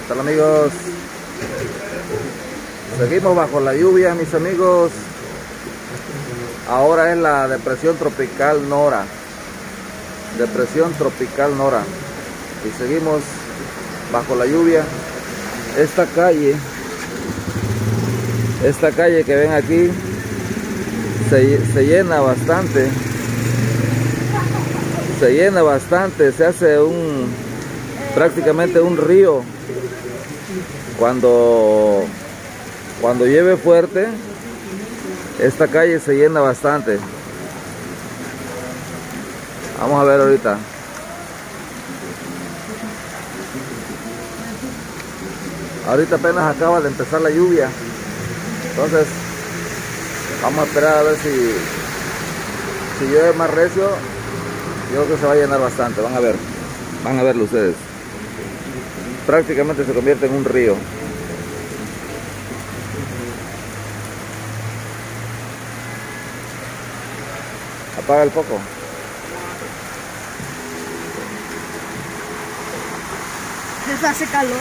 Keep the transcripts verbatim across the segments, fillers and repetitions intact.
tal, amigos? Seguimos bajo la lluvia, mis amigos. Ahora es la depresión tropical Nora. Depresión tropical Nora. Y seguimos bajo la lluvia. Esta calle, esta calle que ven aquí, se, se llena bastante. Se llena bastante, se hace un prácticamente un río cuando cuando llueve fuerte. Esta calle se llena bastante. Vamos a ver ahorita. Ahorita apenas acaba de empezar la lluvia, entonces vamos a esperar a ver si si llueve más recio. Yo creo que se va a llenar bastante. Van a ver, van a verlo ustedes. Prácticamente se convierte en un río. Apaga el foco. Les hace calor.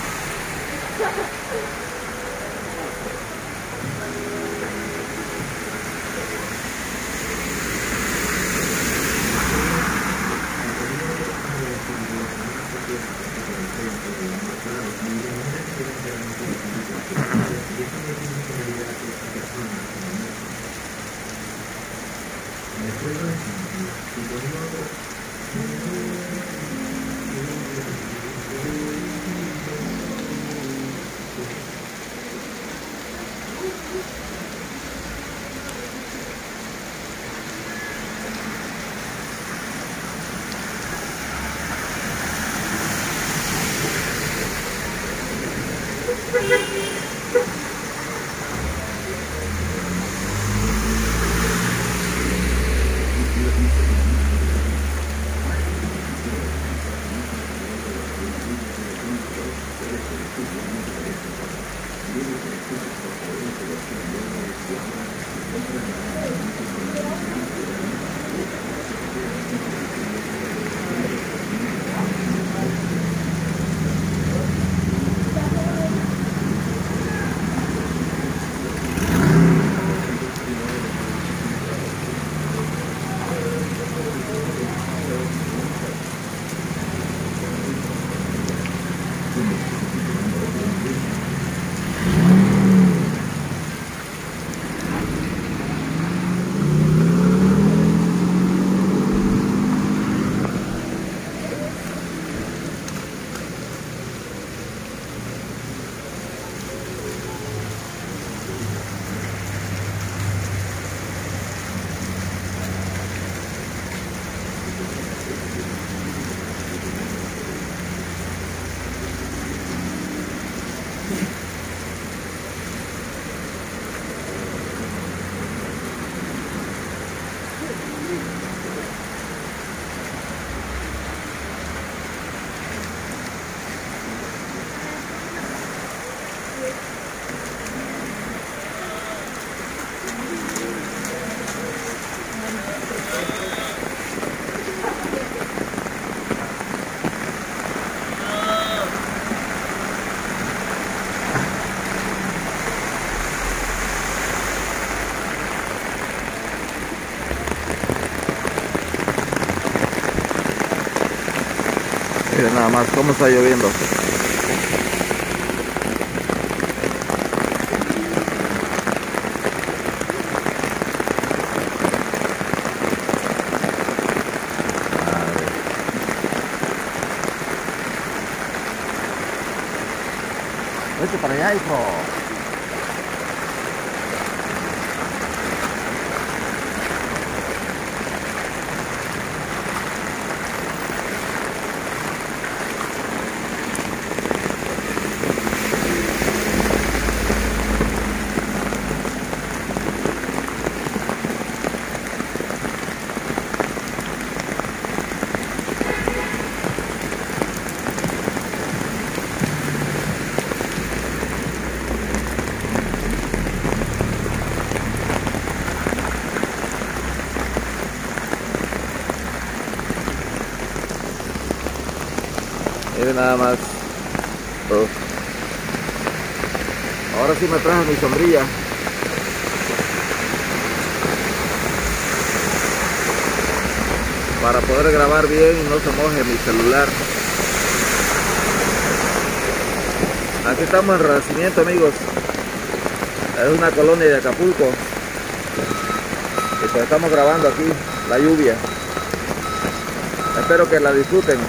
Miren nada más cómo está lloviendo. Vete para allá, hijo. Miren nada más Oh. Ahora sí me traje mi sombrilla. Para poder grabar bien y no se moje mi celular. Aquí estamos en Renacimiento, amigos. Es una colonia de Acapulco. Y pues estamos grabando aquí la lluvia. Espero que la disfruten.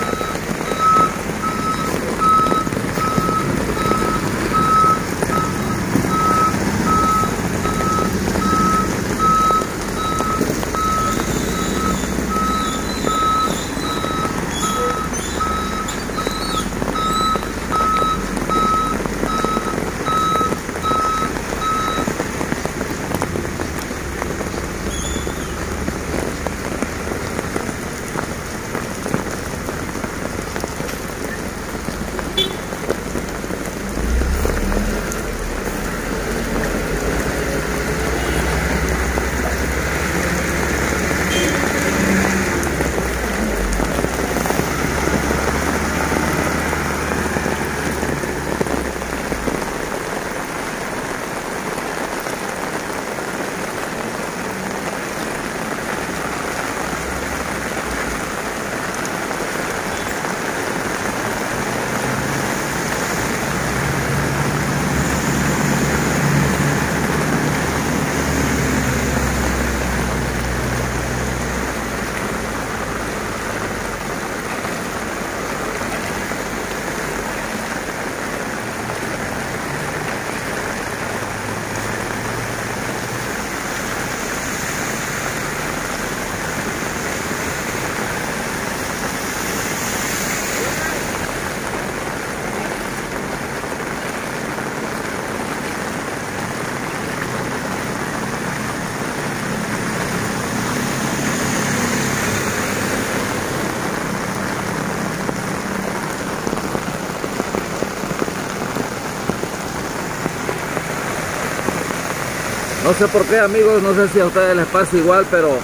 No sé por qué, amigos, no sé si a ustedes les pasa igual, pero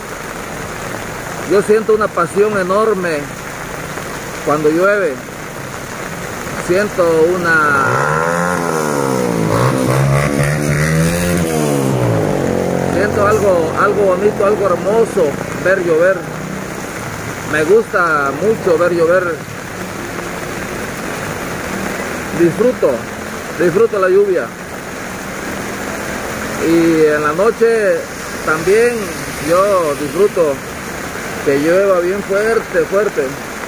yo siento una pasión enorme cuando llueve. Siento una... Siento algo, algo bonito, algo hermoso ver llover. Me gusta mucho ver llover. Disfruto, disfruto la lluvia. Y en la noche también yo disfruto que llueva bien fuerte, fuerte.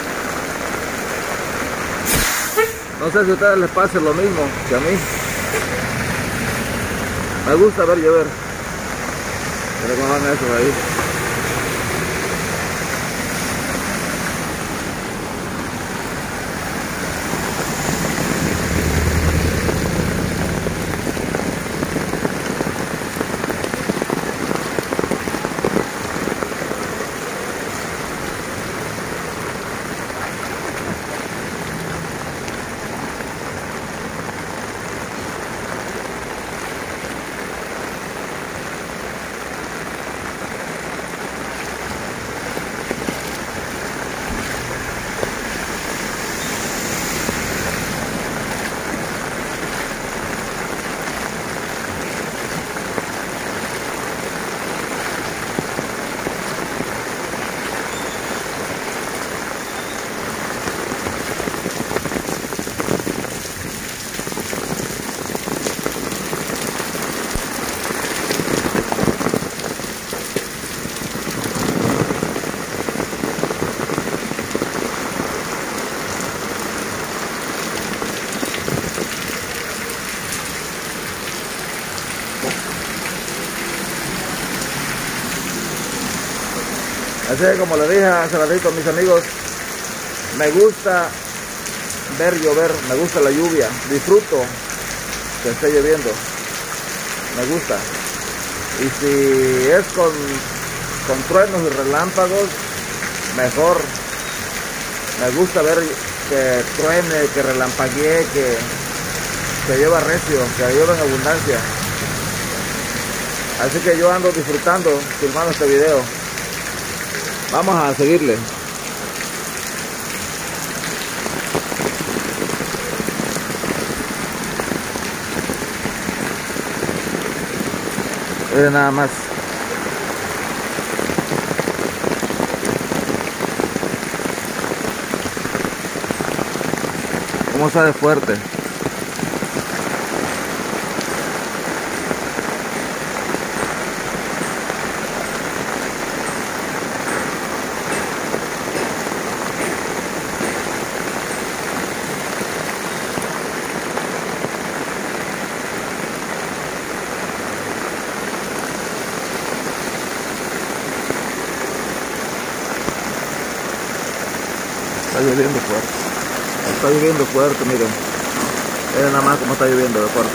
No sé si a ustedes les pase lo mismo que a mí. Me gusta ver llover. Pero cómo van eso ahí. Así que, como les dije hace ratito, mis amigos, me gusta ver llover, me gusta la lluvia, disfruto que esté lloviendo, me gusta. Y si es con, con truenos y relámpagos, mejor. Me gusta ver que truene, que relampaguee, que, que llueva recio, que llueva en abundancia. Así que yo ando disfrutando, filmando este video. Vamos a seguirle. Miren nada más. Cómo sale fuerte. Está lloviendo fuerte. Está lloviendo fuerte, miren. Miren nada más cómo está lloviendo de fuerte.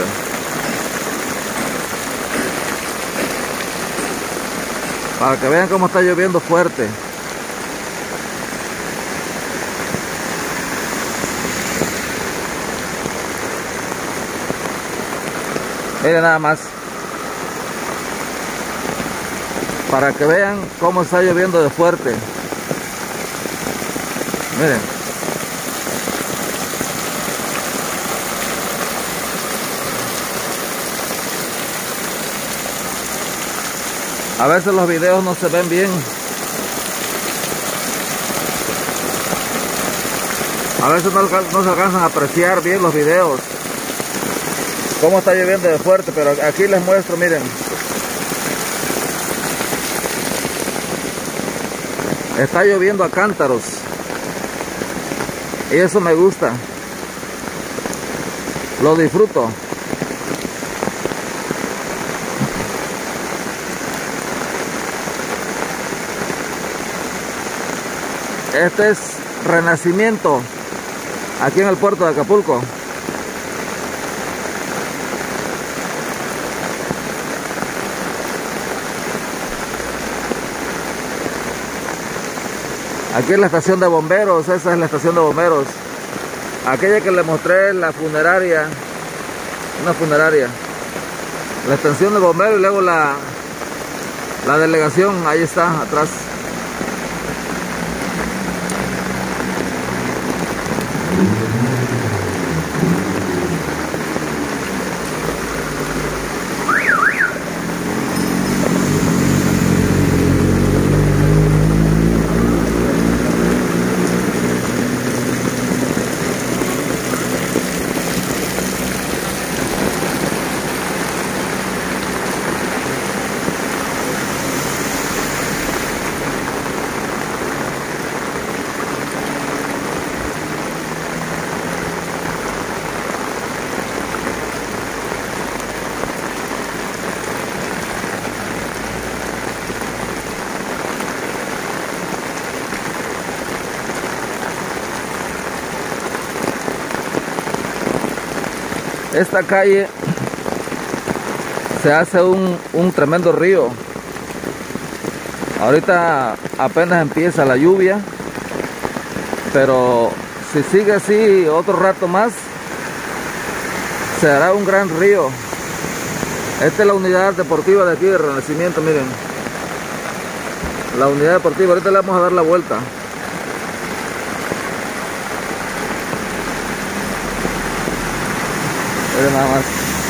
Para que vean cómo está lloviendo fuerte. Miren nada más. Para que vean cómo está lloviendo de fuerte. Miren. A veces los videos no se ven bien. A veces no, no se alcanzan a apreciar bien los videos. Cómo está lloviendo de fuerte, pero aquí les muestro, miren. Está lloviendo a cántaros. Y eso me gusta. Lo disfruto. Este es renacimiento aquí en el puerto de Acapulco. Aquí es la estación de bomberos, esa es la estación de bomberos. Aquella que les mostré, la funeraria, una funeraria. La estación de bomberos y luego la, la delegación, ahí está, atrás. Esta calle se hace un, un tremendo río. Ahorita apenas empieza la lluvia, pero si sigue así otro rato más, se hará un gran río. Esta es la unidad deportiva de aquí de Renacimiento, miren. La unidad deportiva, ahorita le vamos a dar la vuelta. Miren nada más.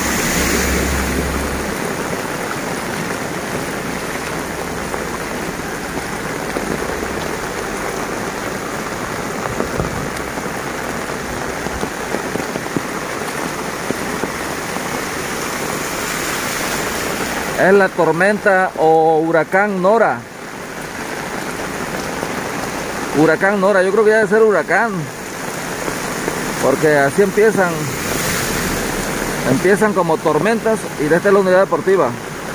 Es la tormenta o huracán Nora. Huracán Nora, yo creo que debe ser huracán. Porque así empiezan. Empiezan como tormentas y esta es la unidad deportiva.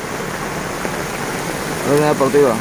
La unidad deportiva.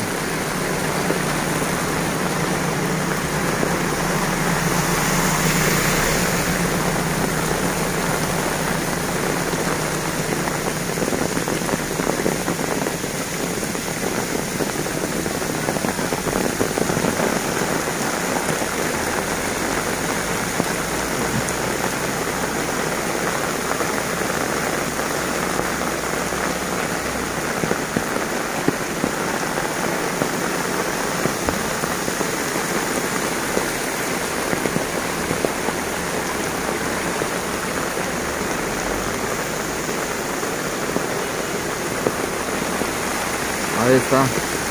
Ahí está.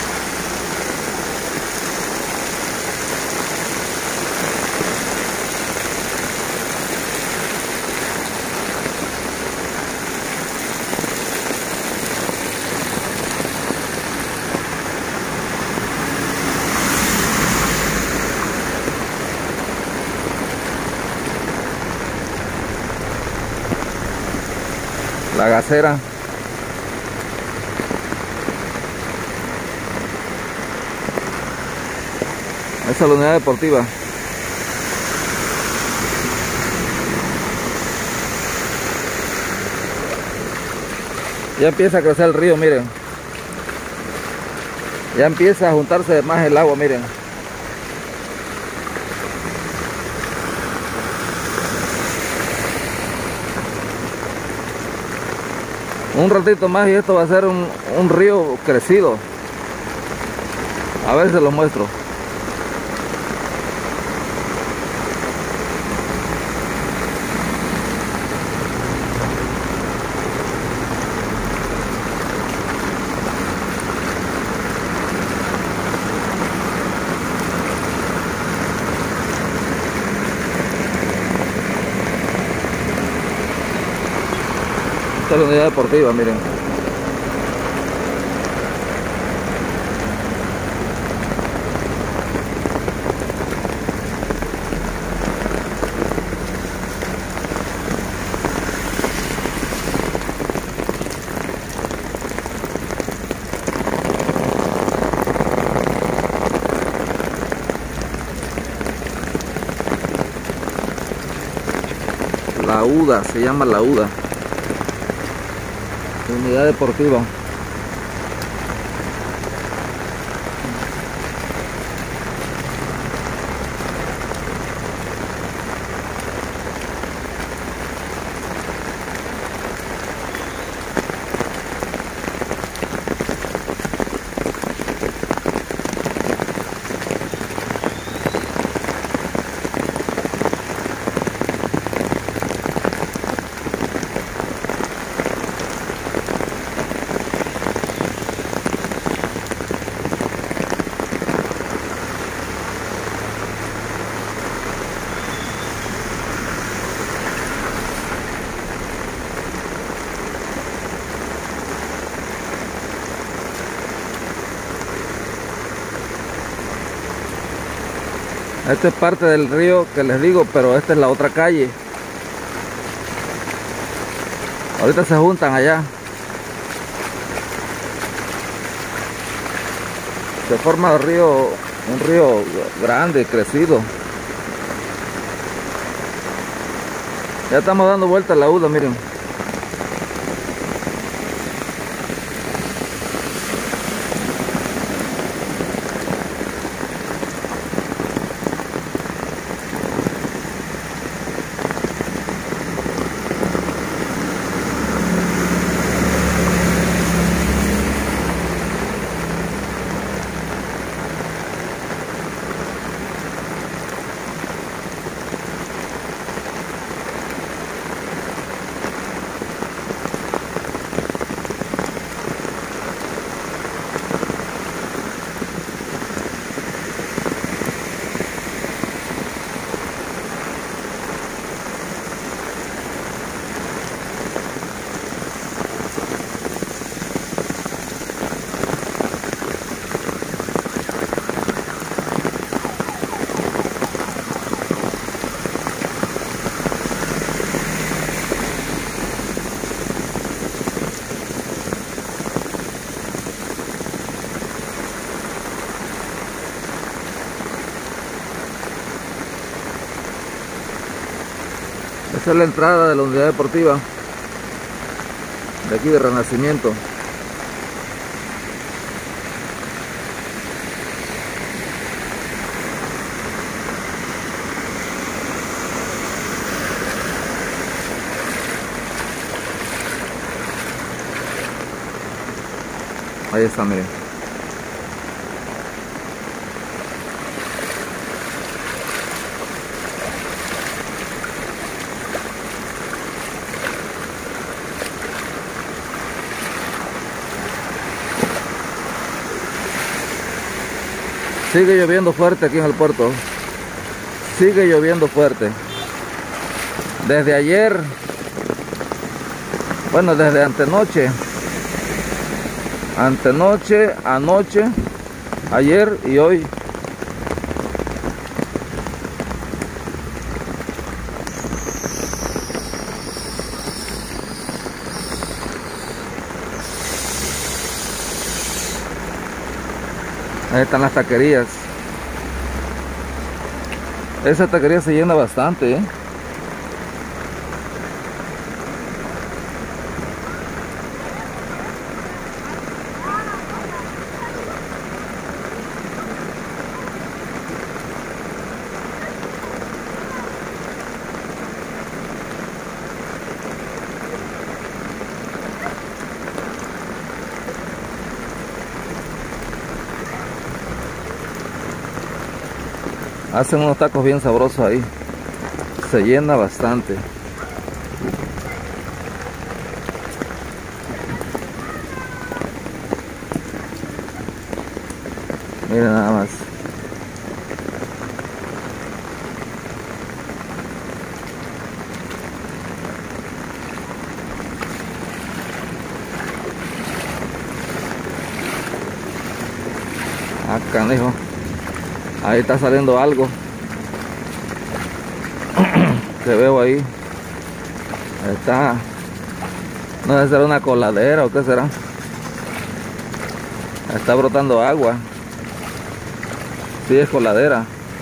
La gasera. Esa es la unidad deportiva. Ya empieza a crecer el río, miren. Ya empieza a juntarse más el agua, miren. Un ratito más y esto va a ser un, un río crecido. A ver, se los muestro. Esta es la unidad deportiva, miren. La UDA, se llama la UDA. Unidad deportiva. Esta es parte del río que les digo, pero esta es la otra calle. Ahorita se juntan allá. Se forma el río, un río grande, crecido. Ya estamos dando vuelta a la UDA, miren. Esa es la entrada de la unidad deportiva de aquí de Renacimiento. Ahí está, miren. Sigue lloviendo fuerte aquí en el puerto. Sigue lloviendo fuerte. Desde ayer, bueno, desde antenoche, antenoche, anoche, ayer y hoy. Ahí están las taquerías. Esa taquería se llena bastante, ¿eh? Hacen unos tacos bien sabrosos ahí. Se llena bastante. Miren nada más. Ah, canijo. Ahí está saliendo algo que veo ahí. Está, no sé si será una coladera o qué será. Está brotando agua. Sí, es coladera.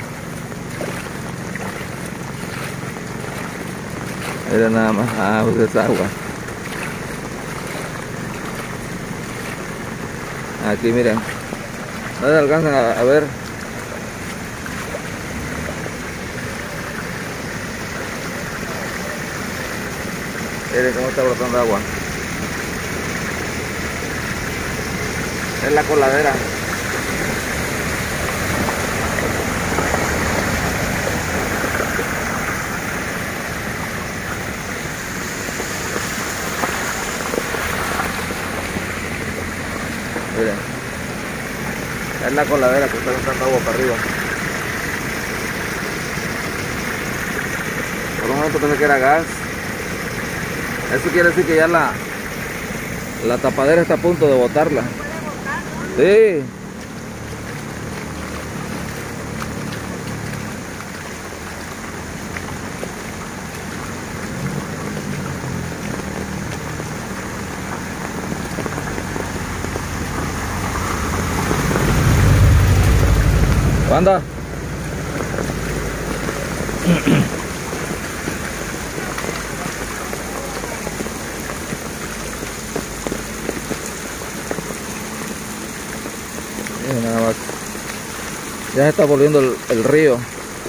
Miren nada más. Ah, pues es agua. Aquí miren. No se alcanzan a, a ver. Miren cómo está brotando agua. Es la coladera. Miren. Es la coladera que está brotando agua para arriba. Por un momento pensé que era gas. Eso quiere decir que ya la, la tapadera está a punto de botarla. Sí. Anda. Nada más. Ya se está volviendo el, el río.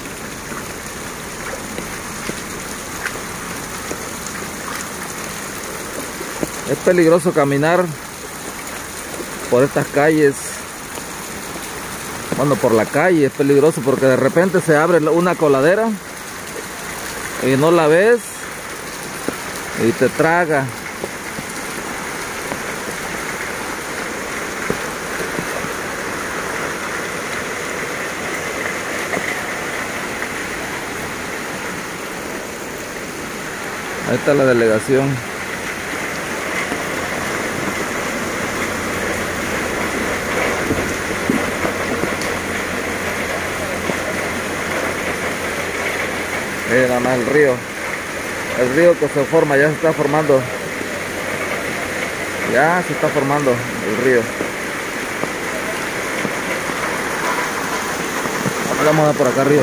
Es peligroso caminar por estas calles. Bueno, por la calle es peligroso porque de repente se abre una coladera y no la ves y te traga. Ahí está la delegación. Miren nada más el río. El río que se forma, ya se está formando. Ya se está formando el río. Vamos a ver por acá arriba.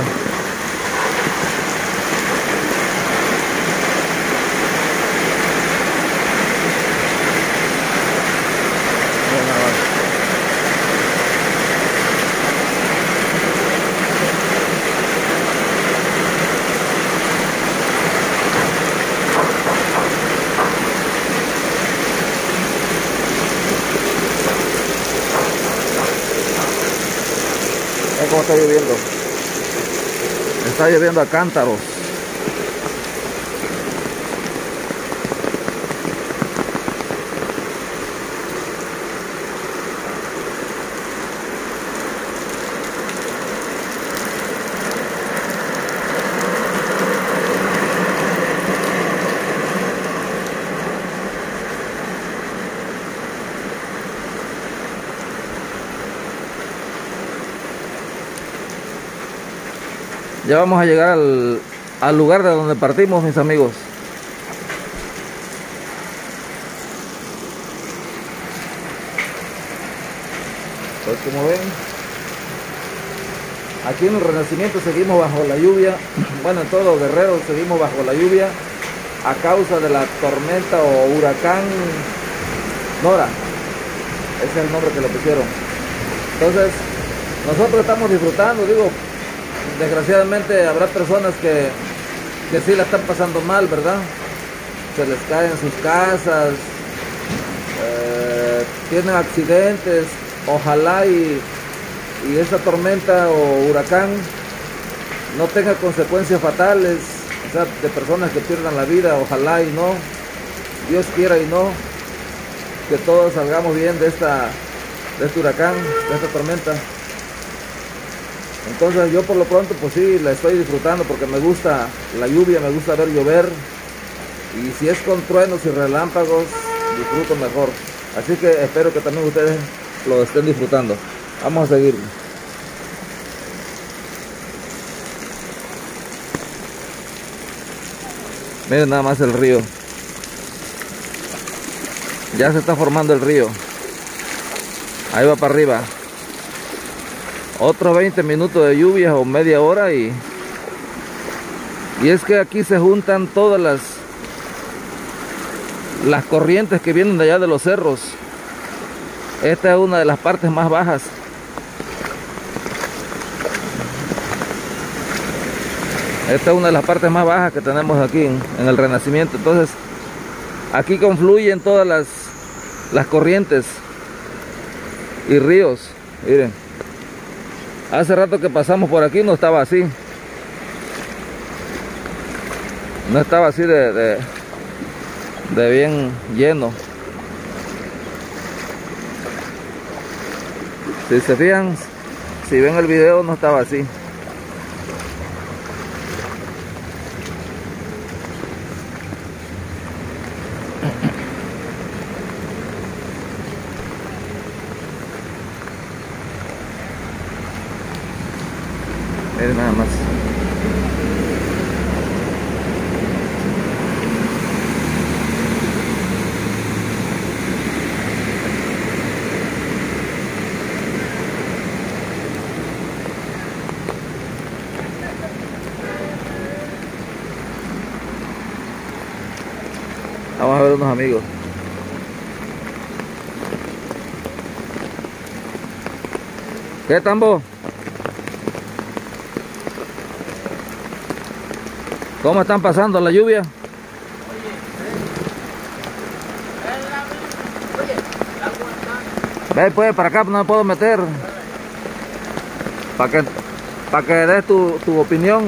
Miren cómo está lloviendo. Está lloviendo a cántaros. Ya vamos a llegar al, al lugar de donde partimos, mis amigos. Pues como ven, aquí en el Renacimiento seguimos bajo la lluvia. Bueno, en todos los guerreros seguimos bajo la lluvia a causa de la tormenta o huracán Nora. Ese es el nombre que le pusieron. Entonces, nosotros estamos disfrutando, digo, desgraciadamente habrá personas que, que sí la están pasando mal, ¿verdad? Se les caen sus casas, eh, tienen accidentes. Ojalá y, y esa tormenta o huracán no tenga consecuencias fatales, o sea, de personas que pierdan la vida. Ojalá y no, Dios quiera y no, que todos salgamos bien de esta de este huracán, de esta tormenta. Entonces yo por lo pronto pues sí, la estoy disfrutando porque me gusta la lluvia, me gusta ver llover, y si es con truenos y relámpagos disfruto mejor. Así que espero que también ustedes lo estén disfrutando. Vamos a seguir. Miren nada más el río. Ya se está formando el río. Ahí va para arriba. Otros veinte minutos de lluvia o media hora y y es que aquí se juntan todas las las corrientes que vienen de allá de los cerros. Esta es una de las partes más bajas. Esta es una de las partes más bajas que tenemos aquí en, en el Renacimiento. Entonces, aquí confluyen todas las, las corrientes y ríos. Miren, hace rato que pasamos por aquí no estaba así. No estaba así de, de, de bien lleno. Si se fijan, si ven el video, no estaba así. Miren nada más. Vamos a ver unos amigos. ¿Qué tambo? ¿Cómo están pasando la lluvia? Ve pues para acá, no me puedo meter. Para que, para que des tu, tu opinión.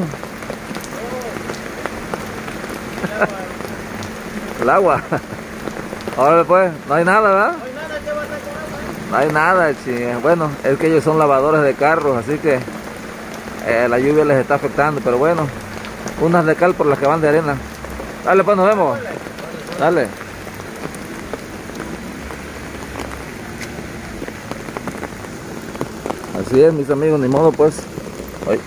El agua. Ahora pues, no hay nada, ¿verdad? No hay nada, chingue. Bueno, es que ellos son lavadores de carros, así que eh, la lluvia les está afectando, pero bueno, unas de cal por las que van de arena. Dale pues, nos vemos. Dale. Así es, mis amigos, ni modo pues. Ay.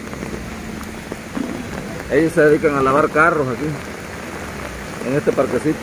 Ellos se dedican a lavar carros aquí en este parquecito,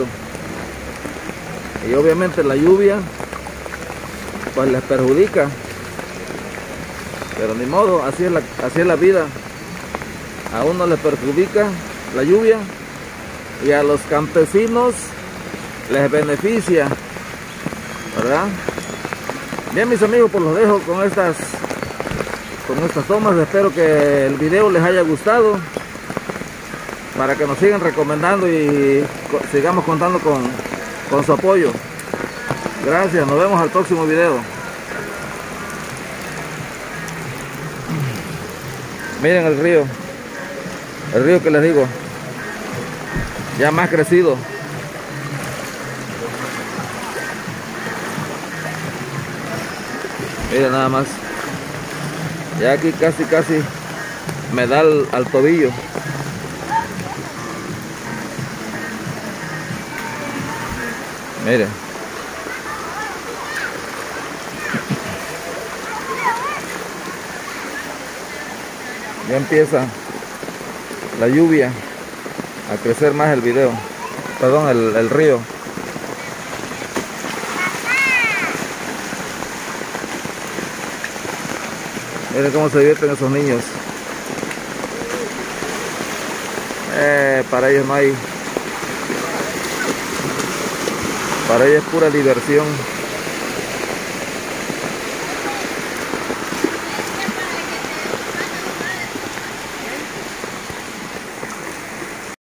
y obviamente la lluvia pues les perjudica, pero ni modo, así es la, así es la vida. A uno les perjudica la lluvia y a los campesinos les beneficia, ¿verdad? Bien, mis amigos, pues los dejo con estas con estas tomas. Espero que el video les haya gustado, para que nos sigan recomendando y sigamos contando con, con su apoyo. Gracias, nos vemos al próximo video. Miren el río, el río que les digo, ya más crecido. Miren nada más, ya aquí casi casi me da al, al tobillo. Miren. Ya empieza la lluvia a crecer más el video, perdón, el, el río. Miren cómo se divierten esos niños. Eh, para ellos no hay, para ellos es pura diversión.